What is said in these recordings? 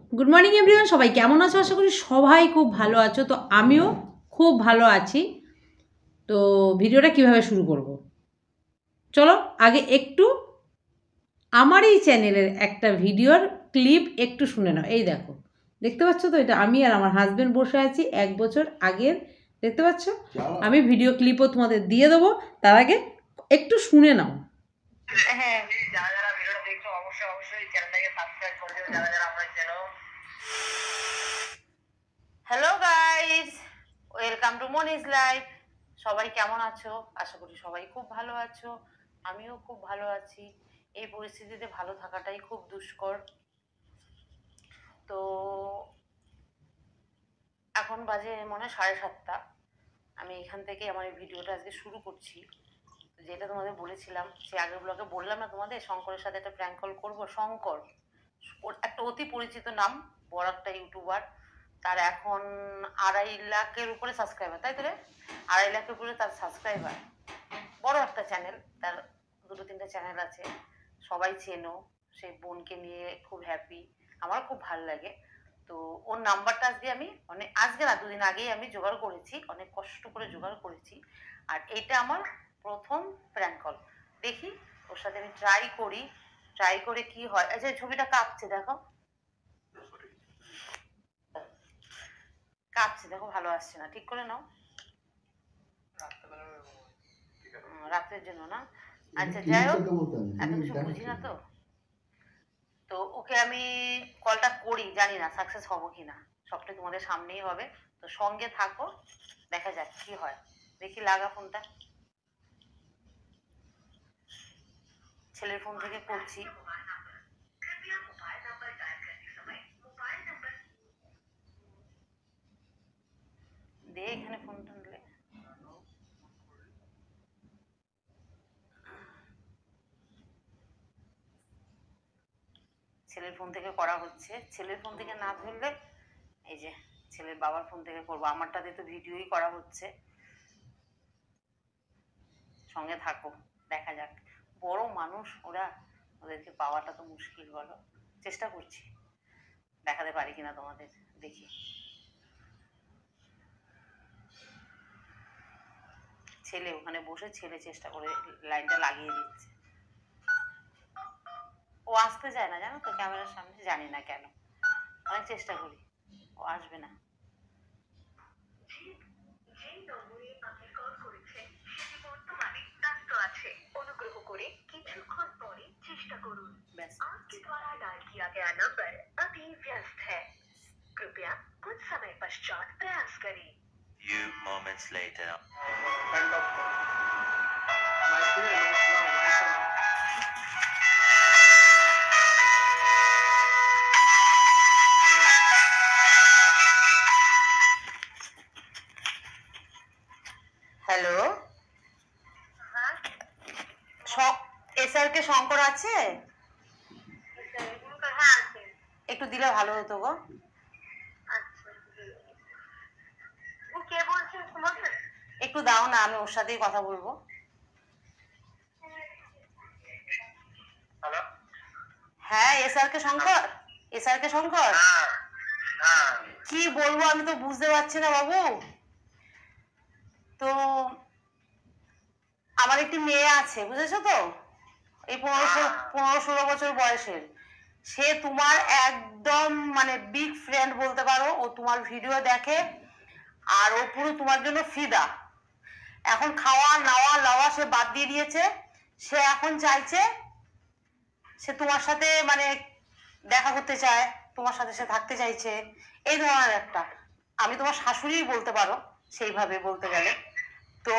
Good morning everyone, সবাই কেমন আছো? আশা করি সবাই খুব ভালো আছো। তো আমিও খুব ভালো আছি। তো ভিডিওটা কিভাবে শুরু করব, চলো আগে একটু আমার এই চ্যানেলের একটা ভিডিওর ক্লিপ একটু শুনে নাও। এই দেখো, দেখতে পাচ্ছ তো? এটা আমি আর আমার হাজব্যান্ড বসে আছি 1 বছর আগের, দেখতে পাচ্ছ? আমি ভিডিও ক্লিপও তোমাদের দিয়ে দেবো, তার আগে একটু শুনে নাও। হ্যাঁ, যারা যারা ভিডিওটা দেখছো অবশ্যই চ্যানেলটাকে সাবস্ক্রাইব করে দিও, যারা যারা আমরা চেনো। Hello guys, welcome to Moni's life. সবাই কেমন আছো? আশা করি সবাই খুব ভালো আছো, আমিও খুব ভালো আছি। এই পরিস্থিতিতে ভালো থাকাটাই খুব দুষ্কর। তো এখন বাজে মনে হয় 7:30। আমি এখান থেকে আমার এই ভিডিওটা আজকে শুরু করছি। যেটা তোমাদের বলেছিলাম, সে আগের ব্লগে বললাম না তোমাদের, শঙ্করের সাথে একটা প্র্যাঙ্ক কল করবো। শঙ্কর একটা অতি পরিচিত নাম, বড় একটা ইউটিউবার। তার এখন 2.5 লাখের উপরে সাবস্ক্রাইবার, তাই তো রে? 2.5 লাখের উপরে তার সাবস্ক্রাইবার। বড় একটা চ্যানেল, তার 2-3টা চ্যানেল আছে, সবাই চেনো। সেই বোনকে নিয়ে খুব হ্যাপি, আমার খুব ভালো লাগে। তো ওর নাম্বারটা আজকে আমি আজকে না 2 দিন আগেই আমি জোগাড় করেছি, অনেক কষ্ট করে জোগাড় করেছি। আর এইটা আমার প্রথম প্র্যাঙ্ক কল। দেখি ওর সাথে আমি ট্রাই করে কি হয়। আচ্ছা, ছবিটা কাঁপছে, দেখো কাঁপছে, দেখো ভালো আসছে না। ঠিক করে নাও, রাত্রের জন্য না। আচ্ছা যাই হোক, এত কিছু বুঝি না তো। তো ওকে আমি কলটা করি, জানি না সাকসেস হবো কিনা, সবটাই তোমাদের সামনেই হবে। তো সঙ্গে থাকো, দেখা যাক কি হয়। দেখি, লাগা ফোনটা। ছেলের ফোন থেকে করছি। দে এখানে ফোনটা নিলে। ছেলের ফোন থেকে করা হচ্ছে। ছেলের ফোন থেকে না ধরলে এই যে ছেলের বাবার ফোন থেকে করবো। আমারটাতে তো ভিডিওই করা হচ্ছে। সঙ্গে থাকো, দেখা যাক। বড় মানুষ ওরা, ওদেরকে পাওয়াটা তো মুশকিল, বলো। চেষ্টা করছি, দেখাতে পারি কিনা তোমাদের, দেখি। ছেলে ওখানে বসে, ছেলে চেষ্টা করে লাইনটা লাগিয়ে দিচ্ছে। ও আসতে চায় না, জানো তো, ক্যামেরার সামনে। জানি না কেন, অনেক চেষ্টা করি, ও আসবে না। অনুগ্রহ করে কিছুক্ষণ পরে চেষ্টা করুন। आपके द्वारा डायल किया गया नंबर अभी व्यस्त है, कृपया कुछ समय पश्चात प्रयास करें। Few moments later. Hello, SRK Shankar আছে? একটু দিলে ভালো হতো গো। একটু দাও না, আমি ওর সাথেই কথা বলবো। হ্যাঁ, এসআরকে শঙ্কর। এসআরকে শঙ্কর, কি বলবো আমি তো বুঝতে পারছি না বাবু। তো আমার একটি মেয়ে আছে, বুঝেছো তো, এই 15-16 বছর বয়সের। সে তোমার একদম বিগ ফ্রেন্ড বলতে পারো। ও তোমার ভিডিও দেখে, আর ও পুরো তোমার জন্য ফিদা। এখন খাওয়া নাওয়া লাওয়া সে বাদ দিয়ে দিয়েছে। সে এখন চাইছে, সে তোমার সাথে দেখা করতে চায়, তোমার সাথে সে থাকতে চাইছে। এই ধরনের একটা, আমি তোমার শাশুড়ি বলতে পারো সেইভাবে বলতে গেলে। তো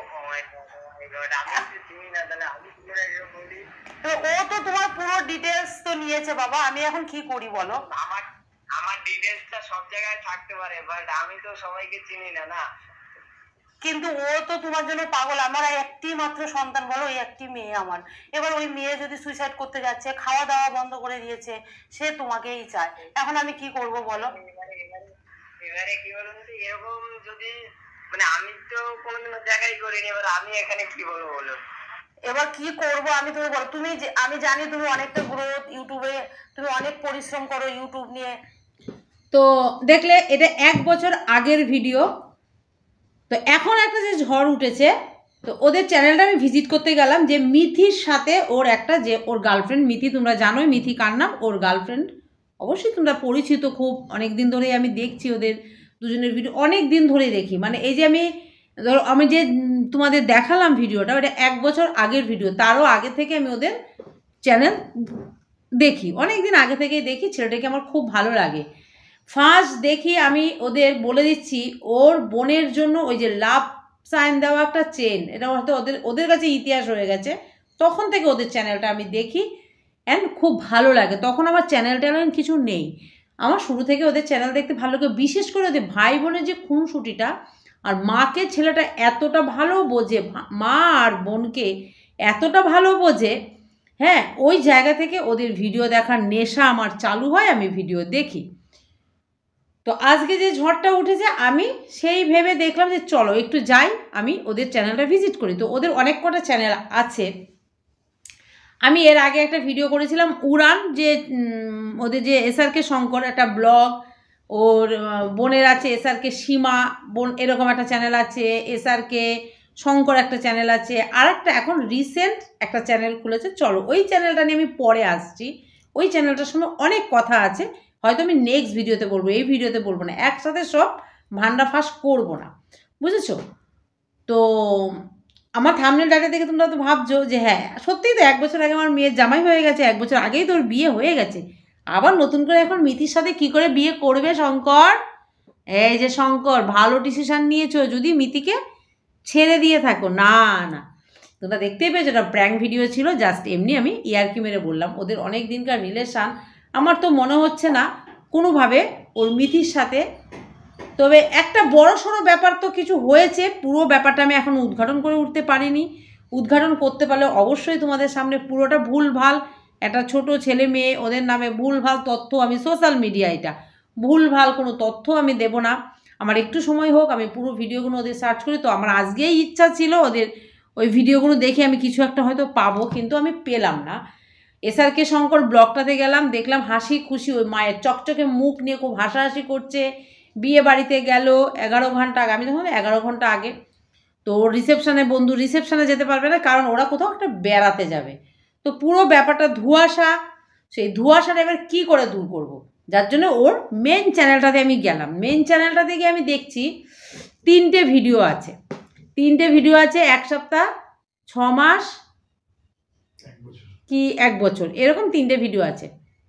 ও তো তোমার পুরো ডিটেলস তো নিয়েছে বাবা। আমি এখন কি করি বলো? আমার ডিটেলসটা সব জায়গায় থাকতে পারে, বাট আমি তো সবাইকে চিনি না, না। কিন্তু ও তো তোমার জন্য পাগল। আমার একটি মাত্র সন্তান, বলো, ওই একটি মেয়ে আমার। এবার ওই মেয়ে যদি সুইসাইড করতে যাচ্ছে, খাওয়া দাওয়া বন্ধ করে দিয়েছে, সে তোমাকেই চায়। এখন আমি কি করব বলো? এবারে কি বলুন তো, এরকম যদি আমি তো কোনোদিন জায়গায় করিনি, এবার আমি এখানে কি বলবো বলো? এবার কি করব আমি, তুমি বলো। আমি জানি তুমি অনেকটা গ্রোথ ইউটিউবে, তুমি অনেক পরিশ্রম করো ইউটিউব নিয়ে, তো দেখলে এটা 1 বছর আগের ভিডিও। তো এখন একটা যে ঝড় উঠেছে, তো ওদের চ্যানেলটা আমি ভিজিট করতে গেলাম, যে মিথির সাথে ওর একটা, যে ওর গার্লফ্রেন্ড মিথি, তোমরা জানোই মিথি কার নাম, ওর গার্লফ্রেন্ড অবশ্যই তোমরা পরিচিত, খুব অনেক দিন ধরেই আমি দেখছি ওদের দুজনের ভিডিও, অনেক দিন ধরেই দেখি। মানে এই যে আমি যে তোমাদের দেখালাম ভিডিওটা, ওটা 1 বছর আগের ভিডিও, তারও আগে থেকে আমি ওদের চ্যানেল দেখি, অনেক দিন আগে থেকেই দেখি। ছেলেটাকে আমার খুব ভালো লাগে। ফার্স্ট দেখি আমি ওদের, বলে দিচ্ছি, ওর বোনের জন্য ওই যে লাভ সাইন দেওয়া একটা চেন, এটা হয়তো ওদের কাছে ইতিহাস হয়ে গেছে। তখন থেকে ওদের চ্যানেলটা আমি দেখি অ্যান্ড খুব ভালো লাগে। তখন আমার চ্যানেল ট্যানেল কিছু নেই, আমার শুরু থেকে ওদের চ্যানেল দেখতে ভালো লাগে। বিশেষ করে ওদের ভাই বোনের যে খুনসুটিটা, আর মাকে ছেলেটা এতটা ভালো বোঝে, মা আর বোনকে এতটা ভালো বোঝে, হ্যাঁ, ওই জায়গা থেকে ওদের ভিডিও দেখার নেশা আমার চালু হয়, আমি ভিডিও দেখি। তো আজকে যে ঝড়টা উঠেছে, আমি সেই ভেবে দেখলাম যে চলো একটু যাই, আমি ওদের চ্যানেলটা ভিজিট করি। তো ওদের অনেক কটা চ্যানেল আছে। আমি এর আগে একটা ভিডিও করেছিলাম উড়ান, যে ওদের যে এসআরকে শঙ্কর একটা ব্লগ, ওর বোনের আছে এসআরকে সীমা বোন, এরকম একটা চ্যানেল আছে, এসআরকে শঙ্কর একটা চ্যানেল আছে, আর একটা এখন রিসেন্ট একটা চ্যানেল খুলেছে। চলো ওই চ্যানেলটা নিয়ে আমি পরে আসছি, ওই চ্যানেলটার সঙ্গে অনেক কথা আছে, হয়তো আমি নেক্সট ভিডিওতে বলবো, এই ভিডিওতে বলবো না, একসাথে সব ভান্ডা ফাঁস করবো না, বুঝেছো? তো আমার থাম্বনেল ডাটা দেখে তোমরা তো ভাবছো যে হ্যাঁ সত্যিই তো 1 বছর আগে আমার মেয়ের জামাই হয়ে গেছে, 1 বছর আগেই তোর বিয়ে হয়ে গেছে, আবার নতুন করে এখন মিথির সাথে কি করে বিয়ে করবে শঙ্কর? এই যে শঙ্কর, ভালো ডিসিশান নিয়েছো, যদি মিথিকে ছেড়ে দিয়ে থাকো। না না, তোমরা দেখতেই পেয়েছো, এটা প্র্যাঙ্ক ভিডিও ছিল, জাস্ট এমনি আমি ইয়ার্কি মেরে বললাম। ওদের অনেক দিনকার রিলেশান, আমার তো মনে হচ্ছে না কোনোভাবে ওর মিথির সাথে, তবে একটা বড় সড়ো ব্যাপার তো কিছু হয়েছে, পুরো ব্যাপারটা আমি এখন উদ্ঘাটন করে উঠতে পারিনি। উদ্ঘাটন করতে পারলে অবশ্যই তোমাদের সামনে পুরোটা ভুলভাল, একটা ছোট ছেলে মেয়ে ওদের নামে ভুলভাল তথ্য, আমি সোশ্যাল মিডিয়া, এটা ভুলভাল কোনো তথ্য আমি দেব না। আমার একটু সময় হোক, আমি পুরো ভিডিওগুলো ওদের সার্চ করি। তো আমার আজকেই ইচ্ছা ছিল ওদের ওই ভিডিওগুলো দেখে আমি কিছু একটা হয়তো পাবো, কিন্তু আমি পেলাম না। এসআরকে শঙ্কর ব্লগটাতে গেলাম, দেখলাম হাসি খুশি, ওই মায়ের চকচকে মুখ নিয়ে খুব হাসাহাসি করছে। বিয়ে বাড়িতে গেল 11 ঘন্টা আগে, আমি তখন 11 ঘন্টা আগে। তো রিসেপশানে, বন্ধু রিসেপশানে যেতে পারবে না, কারণ ওরা কোথাও একটা বেড়াতে যাবে। তো পুরো ব্যাপারটা ধোঁয়াশা, সেই ধোঁয়াশাটা এবার কী করে দূর করব, যার জন্য ওর মেন চ্যানেলটাতে আমি গেলাম। মেন চ্যানেলটাতে গিয়ে আমি দেখছি 3টে ভিডিও আছে, 3টে ভিডিও আছে, 1 সপ্তাহ, 6 মাস কি 1 বছর, এরকম 3টে ভিডিও আছে।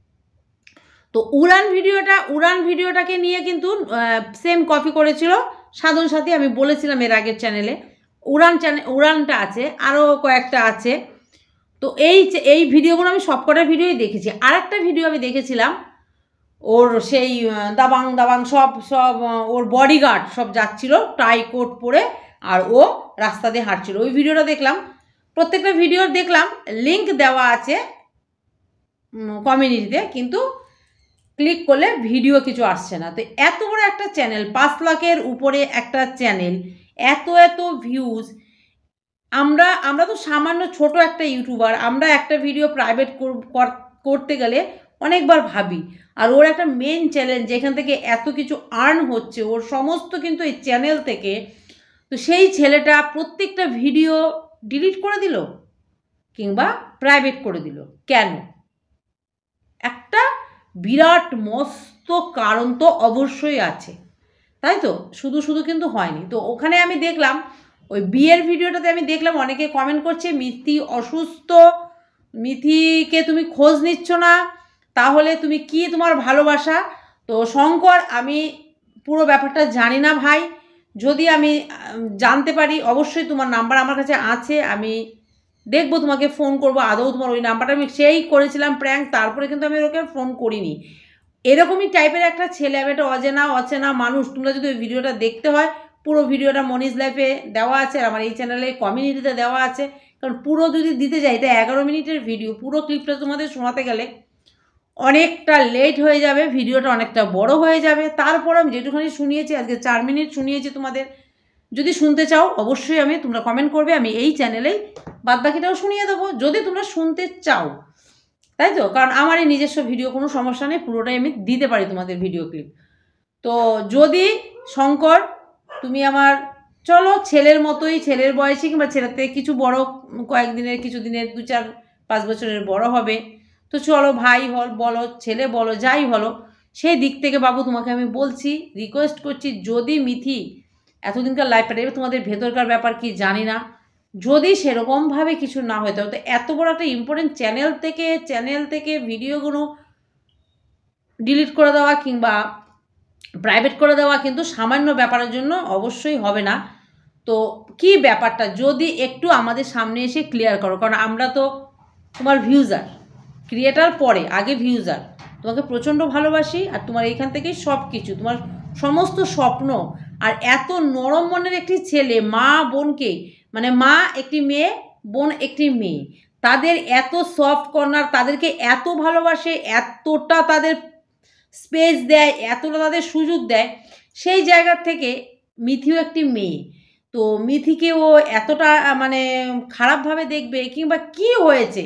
তো উড়ান ভিডিওটাকে নিয়ে কিন্তু সেম কপি করেছিল সাধন সাথী, আমি বলেছিলাম এর আগের চ্যানেলে। উড়ানটা আছে, আরও কয়েকটা আছে। তো এই ভিডিওগুলো আমি সবকটা ভিডিওই দেখেছি। আর একটা ভিডিও আমি দেখেছিলাম, ওর সেই দাবাং সব ওর বডিগার্ড সব যাচ্ছিল টাই কোট পরে, আর ও রাস্তা দিয়ে হাঁটছিল, ওই ভিডিওটা দেখলাম। প্রত্যেকটা ভিডিওর দেখলাম লিঙ্ক দেওয়া আছে কমিউনিটিতে, কিন্তু ক্লিক করলে ভিডিও কিছু আসছে না। তো এত বড় একটা চ্যানেল, 5 লাখের উপরে একটা চ্যানেল, এত ভিউজ, আমরা তো সামান্য ছোট একটা ইউটিউবার, আমরা একটা ভিডিও প্রাইভেট করতে গেলে অনেকবার ভাবি। আর ওর একটা মেন চ্যানেল, যেখান থেকে এত কিছু আর্ন হচ্ছে, ওর সমস্ত কিন্তু এই চ্যানেল থেকে। তো সেই ছেলেটা প্রত্যেকটা ভিডিও ডিলিট করে দিল কিংবা প্রাইভেট করে দিল কেন? একটা বিরাট মস্ত কারণ তো অবশ্যই আছে, তাই তো? শুধু কিন্তু হয়নি। তো ওখানে আমি দেখলাম, ওই বিয়ের ভিডিওটাতে আমি দেখলাম অনেকে কমেন্ট করছে মিথি অসুস্থ, মিথিকে তুমি খোঁজ নিচ্ছ না, তাহলে তুমি কি তোমার ভালোবাসা? তো শঙ্কর, আমি পুরো ব্যাপারটা জানি না ভাই, যদি আমি জানতে পারি অবশ্যই তোমার নাম্বার আমার কাছে আছে, আমি দেখবো, তোমাকে ফোন করবো। আদৌ তোমার ওই নাম্বারটা, আমি সেই করেছিলাম প্র্যাঙ্ক, তারপরে কিন্তু আমি ওকে ফোন করিনি। এরকমই টাইপের একটা ছেলে, আমি একটা অচেনা মানুষ। তোমরা যদি ওই ভিডিওটা দেখতে হয়, পুরো ভিডিওটা মনিজ লাইফে দেওয়া আছে, আর আমার এই চ্যানেলে কমিউনিটিতে দেওয়া আছে। কারণ পুরো যদি দিতে যাই, এটা 11 মিনিটের ভিডিও, পুরো ক্লিপটা তোমাদের শোনাতে গেলে অনেকটা লেট হয়ে যাবে, ভিডিওটা অনেকটা বড় হয়ে যাবে। তারপর আমি যেটুখানি শুনিয়েছি, আজকে 4 মিনিট শুনিয়েছি তোমাদের। যদি শুনতে চাও অবশ্যই তোমরা কমেন্ট করবে, আমি এই চ্যানেলেই বাদবাকিটাও শুনিয়ে দেবো, যদি তোমরা শুনতে চাও, তাই তো? কারণ আমার এই নিজস্ব ভিডিও কোনো সমস্যা নেই, পুরোটাই আমি দিতে পারি তোমাদের ভিডিও ক্লিপ। তো যদি শঙ্কর তুমি আমার চলো ছেলের মতোই, ছেলের বয়সী কিংবা ছেলের থেকে কিছু বড়, কয়েকদিনের কিছু দিনের 2-4-5 বছরের বড় হবে, তো চলো ভাই বলো ছেলে বলো যাই বলো, সেই দিক থেকে বাবু তোমাকে আমি বলছি, রিকোয়েস্ট করছি, যদি মিথি এতদিনকার লাইফ পাঠিয়ে তোমাদের ভেতরকার ব্যাপার কি জানি না, যদি সেরকমভাবে কিছু না হতো, তো এত বড় একটা ইম্পর্টেন্ট চ্যানেল থেকে ভিডিওগুলো ডিলিট করে দেওয়া কিংবা প্রাইভেট করে দেওয়া কিন্তু সামান্য ব্যাপারের জন্য অবশ্যই হবে না। তো কি ব্যাপারটা যদি একটু আমাদের সামনে এসে ক্লিয়ার করো, কারণ আমরা তো তোমার ভিউজার, ক্রিয়েটার পরে, আগে ভিউজার, তোমাকে প্রচণ্ড ভালোবাসি, আর তোমার এইখান থেকেই সব কিছু, তোমার সমস্ত স্বপ্ন, আর এত নরম মনের একটি ছেলে, মা বোনকে, মানে মা একটি মেয়ে, বোন একটি মেয়ে, তাদের এত সফট কর্নার, তাদেরকে এত ভালোবাসে, এতটা তাদের স্পেস দেয়, এতটা তাদের সুযোগ দেয়, সেই জায়গার থেকে মিথিও একটি মেয়ে, তো মিথিকে ও এতটা মানে খারাপভাবে দেখবে কিংবা কি হয়েছে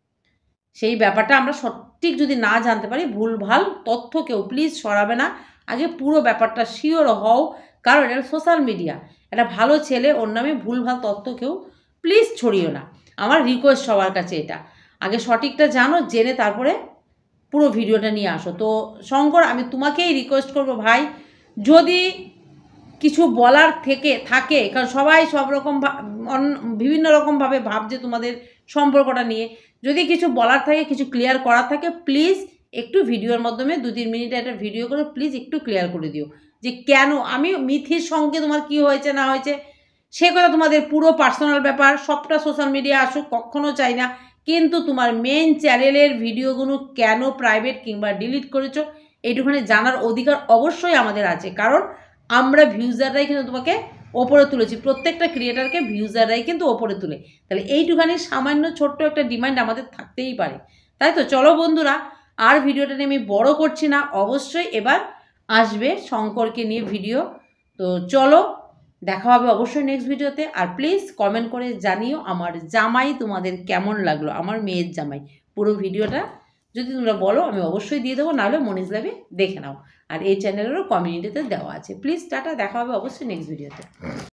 সেই ব্যাপারটা আমরা সঠিক যদি না জানতে পারি, ভুলভাল তথ্য কেউ প্লিজ সরাবে না, আগে পুরো ব্যাপারটা শিওর হও, কারণ এটা সোশ্যাল মিডিয়া, একটা ভালো ছেলে ওর নামে ভুলভাল তথ্য কেউ প্লিজ ছড়িও না, আমার রিকোয়েস্ট সবার কাছে এটা, আগে সঠিকটা জানো, জেনে তারপরে পুরো ভিডিওটা নিয়ে আসো। তো শঙ্কর আমি তোমাকেই রিকোয়েস্ট করব ভাই, যদি কিছু বলার থাকে, কারণ সবাই সব রকম বিভিন্ন রকমভাবে ভাবছে তোমাদের সম্পর্কটা নিয়ে, যদি কিছু বলার থাকে, কিছু ক্লিয়ার করার থাকে, প্লিজ একটু ভিডিওর মাধ্যমে 2-3 মিনিটে একটা ভিডিও করে প্লিজ একটু ক্লিয়ার করে দিও, যে কেন আমি মিথির সঙ্গে তোমার কি হয়েছে না হয়েছে সে কথা, তোমাদের পুরো পার্সোনাল ব্যাপার, সবটা সোশ্যাল মিডিয়া আসুক কখনো চাই না, কিন্তু তোমার মেন চ্যানেলের ভিডিওগুলো কেন প্রাইভেট কিংবা ডিলিট করেছো এইটুখানি জানার অধিকার অবশ্যই আমাদের আছে, কারণ আমরা ভিউজাররাই কিন্তু তোমাকে ওপরে তুলেছি, প্রত্যেকটা ক্রিয়েটারকে ভিউজাররাই কিন্তু ওপরে তুলে, তাহলে এইটুখানি সামান্য ছোট্ট একটা ডিমান্ড আমাদের থাকতেই পারে। তাই তো চলো বন্ধুরা, আর ভিডিওটা নিয়ে আমি বড় করছি না, অবশ্যই এবার আসবে শঙ্করকে নিয়ে ভিডিও, তো চলো দেখা হবে অবশ্যই নেক্সট ভিডিওতে, আর প্লিজ কমেন্ট করে জানিও আমার জামাই তোমাদের কেমন লাগলো, আমার মেয়ের জামাই, পুরো ভিডিওটা যদি তোমরা বলো আমি অবশ্যই দিয়ে দেবো, নাহলে মনিজ লাইভে দেখে নাও, আর এই চ্যানেলেরও কমিউনিটিতে দেওয়া আছে। প্লিজ টাটা, দেখা হবে অবশ্যই নেক্সট ভিডিওতে।